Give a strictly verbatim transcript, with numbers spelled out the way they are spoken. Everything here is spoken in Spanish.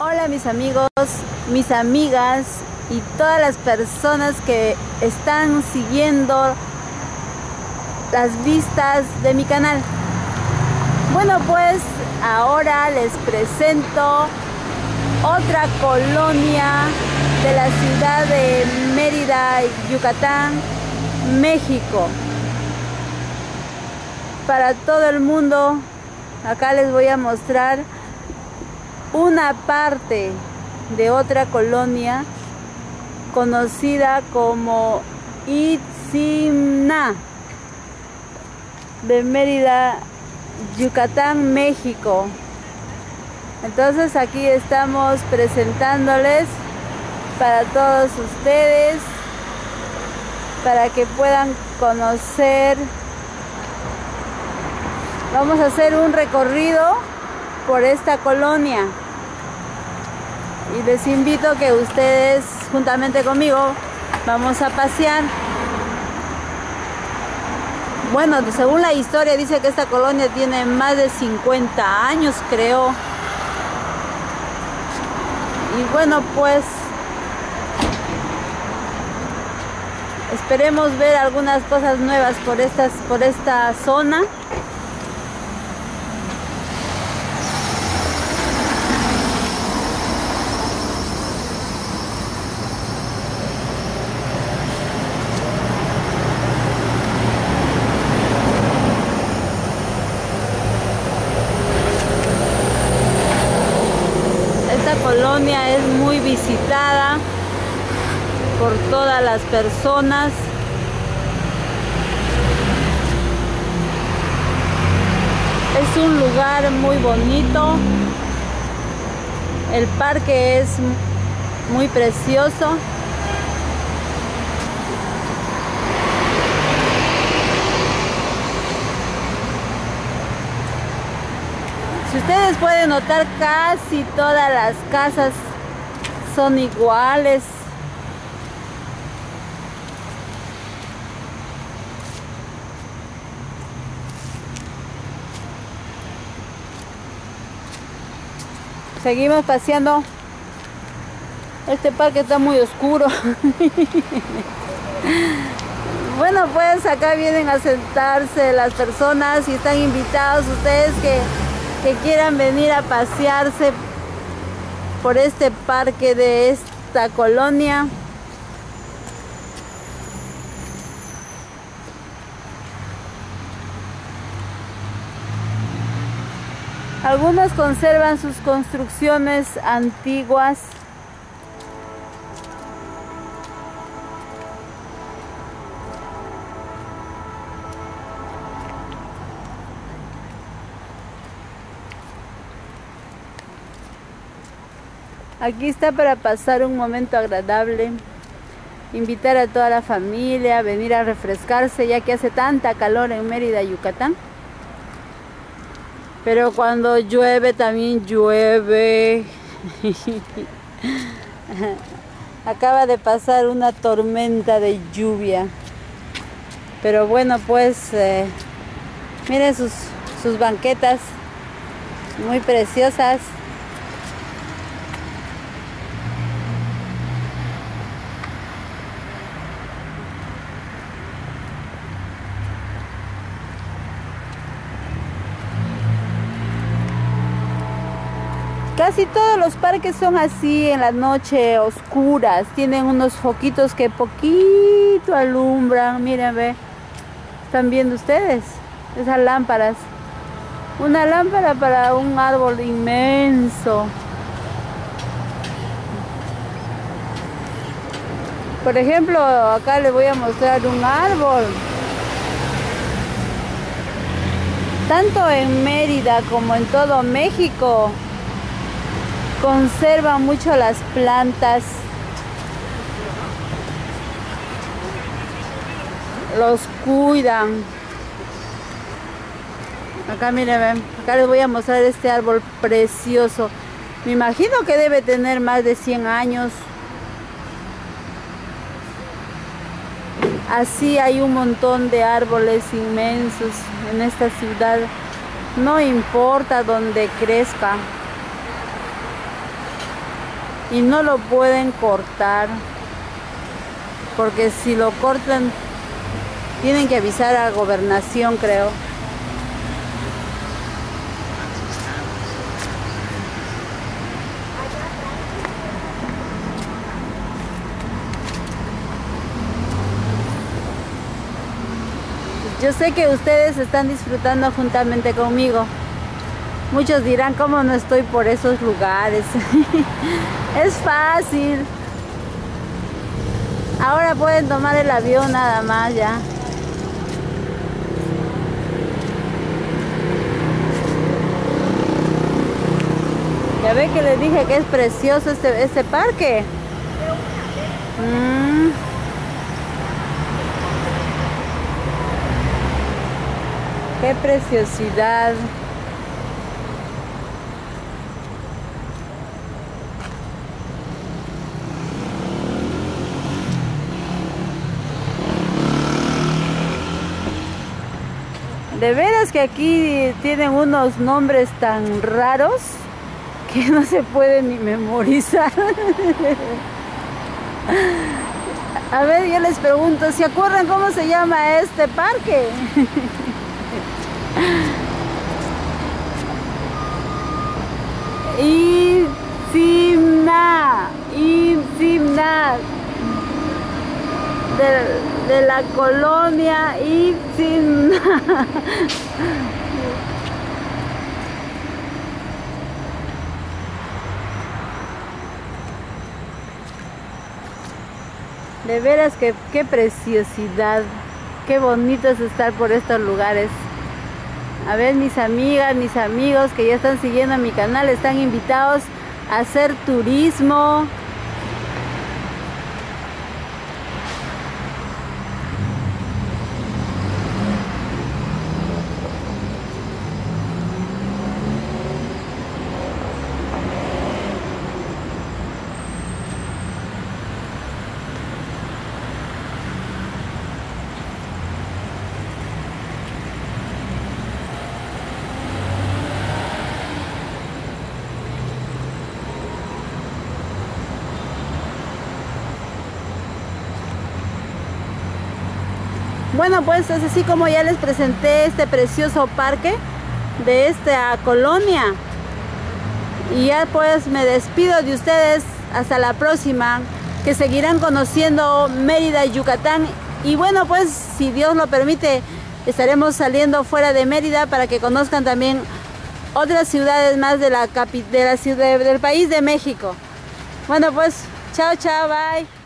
Hola mis amigos, mis amigas y todas las personas que están siguiendo las vistas de mi canal. Bueno, pues ahora les presento otra colonia de la ciudad de Mérida, Yucatán, México. Para todo el mundo, acá les voy a mostrar una parte de otra colonia conocida como Itzimná, de Mérida, Yucatán, México. Entonces aquí estamos presentándoles para todos ustedes, para que puedan conocer. Vamos a hacer un recorrido por esta colonia y les invito a que ustedes juntamente conmigo vamos a pasear. Bueno, según la historia dice que esta colonia tiene más de cincuenta años, creo. Y bueno, pues esperemos ver algunas cosas nuevas por estas, por esta zona. Esta colonia es muy visitada por todas las personas. Es un lugar muy bonito. El parque es muy precioso. Si ustedes pueden notar, casi todas las casas son iguales. Seguimos paseando. Este parque está muy oscuro. Bueno, pues acá vienen a sentarse las personas y están invitados ustedes que que quieran venir a pasearse por este parque de esta colonia. Algunos conservan sus construcciones antiguas. Aquí está para pasar un momento agradable, invitar a toda la familia a venir a refrescarse, ya que hace tanta calor en Mérida, Yucatán. Pero cuando llueve también llueve. Acaba de pasar una tormenta de lluvia. Pero bueno, pues eh, miren sus, sus banquetas, muy preciosas. Casi todos los parques son así en la noche, oscuras. Tienen unos foquitos que poquito alumbran. Miren, ve. ¿Están viendo ustedes? Esas lámparas. Una lámpara para un árbol inmenso. Por ejemplo, acá les voy a mostrar un árbol. Tanto en Mérida como en todo México conservan mucho las plantas, los cuidan. Acá miren, ven, acá les voy a mostrar este árbol precioso. Me imagino que debe tener más de cien años. Así hay un montón de árboles inmensos en esta ciudad. No importa dónde crezca. y no lo pueden cortar, porque si lo cortan tienen que avisar a Gobernación, creo. Yo sé que ustedes están disfrutando juntamente conmigo. Muchos dirán, ¿cómo no estoy por esos lugares? Es fácil. Ahora pueden tomar el avión nada más ya. Ya ve que les dije que es precioso este, este parque. Mm. ¡Qué preciosidad! De veras que aquí tienen unos nombres tan raros que no se pueden ni memorizar. A ver, yo les pregunto, ¿se acuerdan cómo se llama este parque? Insignia, Insignia de, de la colonia Insignia. De veras que qué preciosidad, qué bonito es estar por estos lugares. A ver, mis amigas, mis amigos que ya están siguiendo mi canal, están invitados a hacer turismo. Bueno, pues es así como ya les presenté este precioso parque de esta colonia. Y ya pues me despido de ustedes hasta la próxima, que seguirán conociendo Mérida, Yucatán. Y bueno, pues si Dios lo permite, estaremos saliendo fuera de Mérida para que conozcan también otras ciudades más de la, capi de la ciudad del país de México. Bueno, pues chao, chao, bye.